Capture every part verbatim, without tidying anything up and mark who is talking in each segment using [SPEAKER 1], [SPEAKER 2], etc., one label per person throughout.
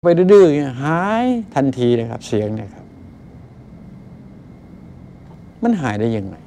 [SPEAKER 1] ไปดื้อๆอย่างเงี้ยหายทันทีเลยครับเสียงเนี่ยครับมันหายได้ยังไง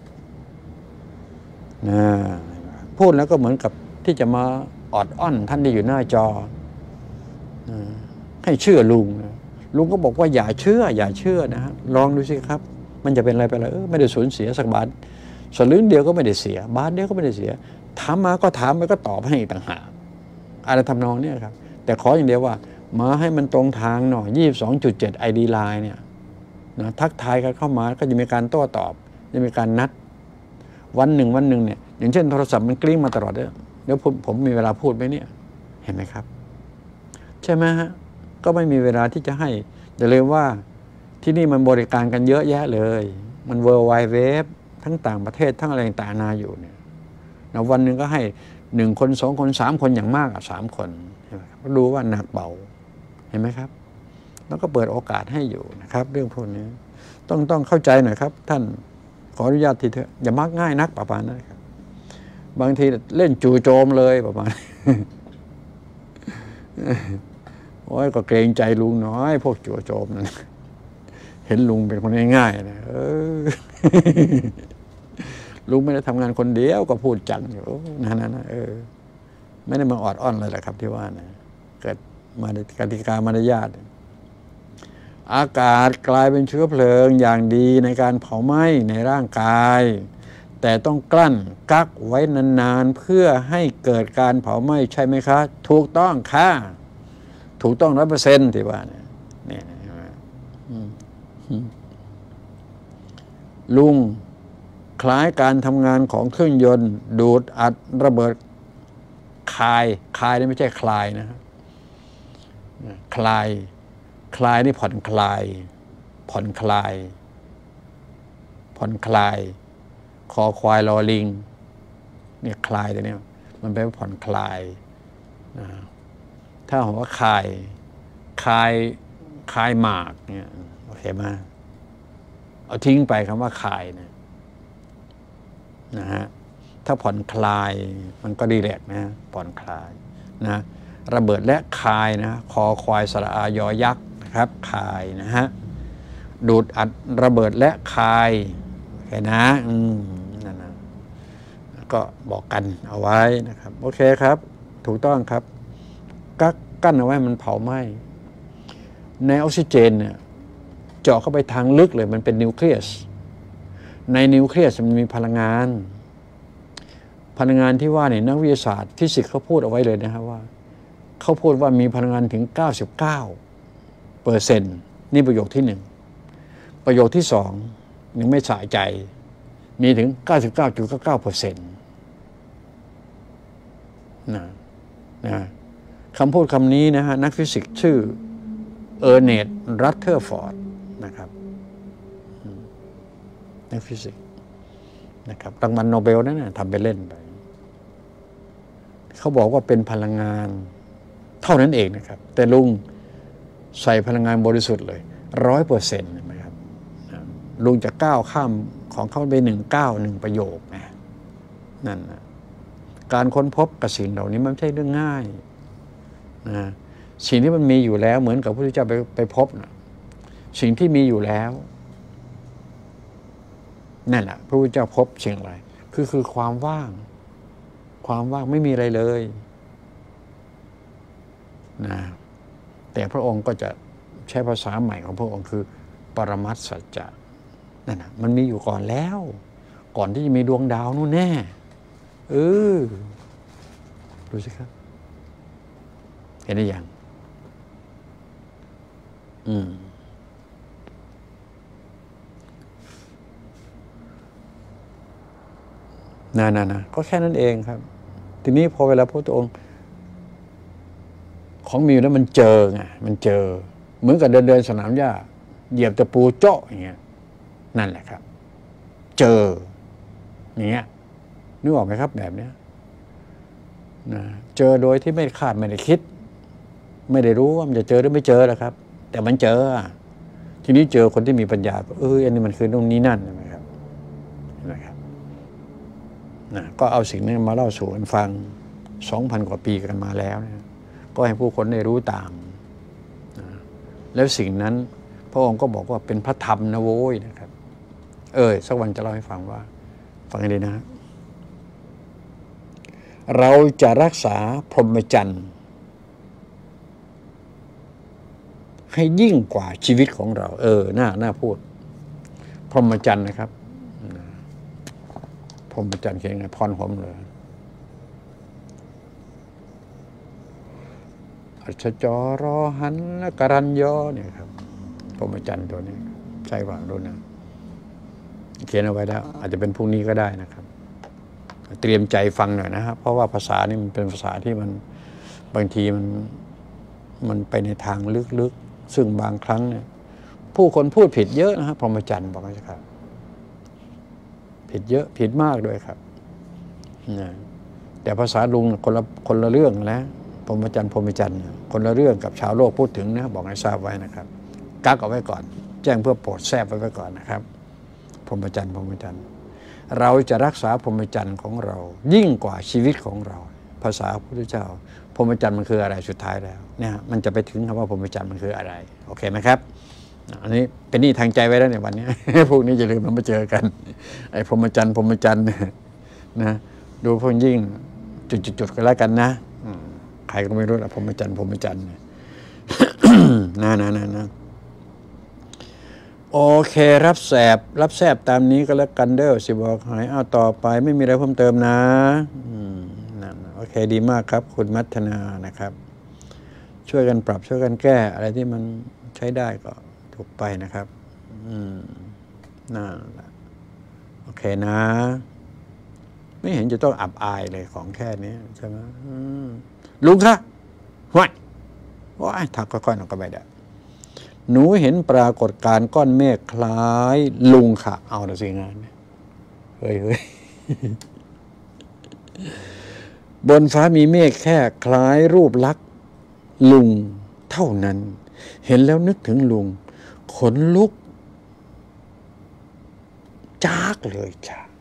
[SPEAKER 1] นะพูดแล้วก็เหมือนกับที่จะมาออดอ้อนท่านที่อยู่หน้าจอนะให้เชื่อลุงนะลุงก็บอกว่าอย่าเชื่ออย่าเชื่อนะฮะลองดูสิครับมันจะเป็นอะไรไปเลยเออไม่ได้สูญเสียสักบาทสลึงเดียวก็ไม่ได้เสียบาทเดียวก็ไม่ได้เสียถามมาก็ถามไปก็ตอบให้ต่างหากอะไรทำนองนี้ครับแต่ขออย่างเดียวว่ามาให้มันตรงทางหน่อย ยี่สิบสองจุดเจ็ด ไอ ดี ไลน์ เนี่ยนะทักทายกันเข้ามาก็จะมีการโต้ตอบจะมีการนัดวันหนึ่งวันหนึ่งเนี่ยอย่างเช่นโทรศัพท์มันกลิ้งมาตลอดเดี๋ยวผมผมมีเวลาพูดไหมเนี่ยเห็นไหมครับใช่ไหมฮะก็ไม่มีเวลาที่จะให้อย่าลืมว่าที่นี่มันบริการกันเยอะแยะเลยมันเวิลด์ไวด์เว็บทั้งต่างประเทศทั้งอะไรต่างๆนาอยู่เนี่ยนะวันหนึ่งก็ให้หนึ่งคนสองคนสามคนอย่างมากอ่ะสามคนใช่ไหมครับดูว่าหนักเบาเห็นไหมครับแล้วก็เปิดโอกาสให้อยู่นะครับเรื่องพวกนี้ต้องต้องเข้าใจหน่อยครับท่านขออนุญาตทีเถอะอย่ามักง่ายนักประมาณนั้นครับบางทีเล่นจู่โจมเลยประมาณโอ้ยก็เกรงใจลุงน้อยพวกจู่โจมนั่นเห็นลุงเป็นคนง่ายๆนะเออลุงไม่ได้ทำงานคนเดียวก็พูดจังอยู่นั่นนะเออไม่ได้มาออดอ้อนเลยแหละครับที่ว่านะเกิดมากติกามารยาทอากาศกลายเป็นเชื้อเพลิงอย่างดีในการเผาไหม้ในร่างกายแต่ต้องกลั้นกักไว้นานๆเพื่อให้เกิดการเผาไหม้ใช่ไหมคะถูกต้องค่ะถูกต้องร้อยเปอร์เซ็นต์ที่ว่าเนี่ยนี่ลุงคล้ายการทำงานของเครื่องยนต์ดูดอัดระเบิดคลายคลายนี่ไม่ใช่คลายนะครับคลายคลายนี่ผ่อนคลายผ่อนคลายผ่อนคลายคอควายลอลิงเนี่ยคลายตัวนี้มันแปลว่าผ่อนคลายนะถ้าผมว่าคลายคลายคลายหมากเนี่ยโอเคไหมเอาทิ้งไปคำว่าคลายนะนะฮะถ้าผ่อนคลายมันก็ดีแลกนะผ่อนคลายนะระเบิดและคายนะคอควายสระอายอยักษ์นะครับคายนะฮะดูดอัดระเบิดและคายโอเคนะอืมนั่นนะก็บอกกันเอาไว้นะครับโอเคครับถูกต้องครับกักกั้นเอาไว้มันเผาไหม้ในออกซิเจนเนี่ยเจาะเข้าไปทางลึกเลยมันเป็นนิวเคลียสในนิวเคลียสมันมีพลังงานพลังงานที่ว่าเนี่ยนักวิทยาศาสตร์ฟิสิกส์เขาพูดเอาไว้เลยนะครับว่าเขาพูดว่ามีพลังงานถึง เก้าสิบเก้าเปอร์เซ็นต์ นี่ประโยคที่หนึ่งประโยคที่สองยังไม่สะใจมีถึง เก้าสิบเก้าจุดเก้าเก้าเปอร์เซ็นต์ นะนะคำพูดคำนี้นะฮะนักฟิสิกส์ชื่อเออร์เนตต์รัตเทอร์ฟอร์ดนะครับนักฟิสิกส์นะครับรางวัลโนเบลนั่นนะทำไปเล่นไปเขาบอกว่าเป็นพลังงานเท่านั้นเองนะครับแต่ลุงใส่พลังงานบริสุทธิ์เลยร้อยเปอร์เซ็นต์นะครับลุงจะก้าวข้ามของเขาไปหนึ่งก้าวหนึ่งประโยคนะนั่นนะการค้นพบกับสิ่งเหล่านี้มันไม่ใช่เรื่องง่ายนะสิ่งที่มันมีอยู่แล้วเหมือนกับพระพุทธเจ้าไปไปพบนะสิ่งที่มีอยู่แล้วนั่นแหละพระพุทธเจ้าพบสิ่งอะไรคือคือความว่างความว่างไม่มีอะไรเลยนะแต่พระองค์ก็จะใช้ภาษาใหม่ของพระองค์คือปรมัตถสัจจะนั่นนะมันมีอยู่ก่อนแล้วก่อนที่จะมีดวงดาวนู่นแน่เออดูสิครับเห็นได้ยังอืมนั่นนะนะก็แค่นั้นเองครับทีนี้พอเวลาพระองค์ของมีอยู่แล้วมันเจอไงมันเจอเหมือนกับเดินเดินสนามหญ้าเหยียบตะปูเจาะอย่างเงี้ยนั่นแหละครับเจออย่างเงี้ยนึกออกไหมครับแบบเนี้ยนะเจอโดยที่ไม่คาดไม่ได้คิดไม่ได้รู้ว่ามันจะเจอหรือไม่เจอหรอกครับแต่มันเจอทีนี้เจอคนที่มีปัญญาเอออันนี้มันคือตรงนี้นั่นใช่ไหมครับนะครับนะก็เอาสิ่งนี้มาเล่าสู่กันฟังสองพันกว่าปีกันมาแล้วนะก็ให้ผู้คนได้รู้ตามแล้วสิ่งนั้นพระองค์ก็บอกว่าเป็นพระธรรมนะโว้ยนะครับเออสักวันจะเล่าให้ฟังว่าฟังให้ดีนะเราจะรักษาพรหมจรรย์ให้ยิ่งกว่าชีวิตของเราเออน่าน่าพูดพรหมจรรย์นะครับพรหมจรรย์เขียนไงพรผมเลยอัจฉจรอหันและกรัญญอเนี่ยครับพรหมจรรย์ตัวนี้ใช่ว่ารู้นะเขียนเอาไว้แล้วอาจจะเป็นพรุ่งนี้ก็ได้นะครับเตรียมใจฟังหน่อยนะครับเพราะว่าภาษานี่มันเป็นภาษาที่มันบางทีมันมันไปในทางลึกๆซึ่งบางครั้งเนี่ยผู้คนพูดผิดเยอะนะครับพรหมจรรย์บอกนะครับผิดเยอะผิดมากด้วยครับนะแต่ภาษาลุงคนละคนละเรื่องแล้วพรหมจรรย์พรหมจรรย์คนละเรื่องกับชาวโลกพูดถึงนะบอกให้ทราบไว้นะครับกักเอาไว้ก่อนแจ้งเพื่อโปรดแทรกไว้ไว้ก่อนนะครับพรหมจรรย์พรหมจรรย์เราจะรักษาพรหมจรรย์ของเรายิ่งกว่าชีวิตของเราภาษาพระพุทธเจ้าพรหมจรรย์มันคืออะไรสุดท้ายแล้วเนี่ยมันจะไปถึงคำว่าพรหมจรรย์มันคืออะไรโอเคไหมครับอันนี้เป็นนี่ทางใจไว้แล้วในวันนี้พวกนี้อย่าลืมมันมาเจอกันไอ้พรหมจรรย์พรหมจรรย์นะดูพวกยิ่งจุดๆกันแล้วกันนะใครก็ไม่รู้อะพรหมจรรย์พรหมจรรย์นะนะนะนะโอเครับแสบรับแสบตามนี้ก็แล้วกันเด้อสิบอกหายเอาต่อไปไม่มีอะไรเพิ่มเติมนะนั่นโอเคดีมากครับคุณมัทนานะครับช่วยกันปรับช่วยกันแก้อะไรที่มันใช้ได้ก็ถูกไปนะครับอืมนั่นแหละโอเคนะไม่เห็นจะต้องอับอายเลยของแค่นี้ใช่ไหมลุงคะห่วยว้ายถักค่อยๆหน่อยก็ไม่ได้หนูเห็นปรากฏการณ์ก้อนเมฆคล้ายลุงค่ะเอาแต่สิงานเฮ้ยเฮ้ยบนฟ้ามีเมฆแค่คล้ายรูปลักษณ์ลุงเท่านั้นเห็นแล้วนึกถึงลุงขนลุกจากเลยจ้า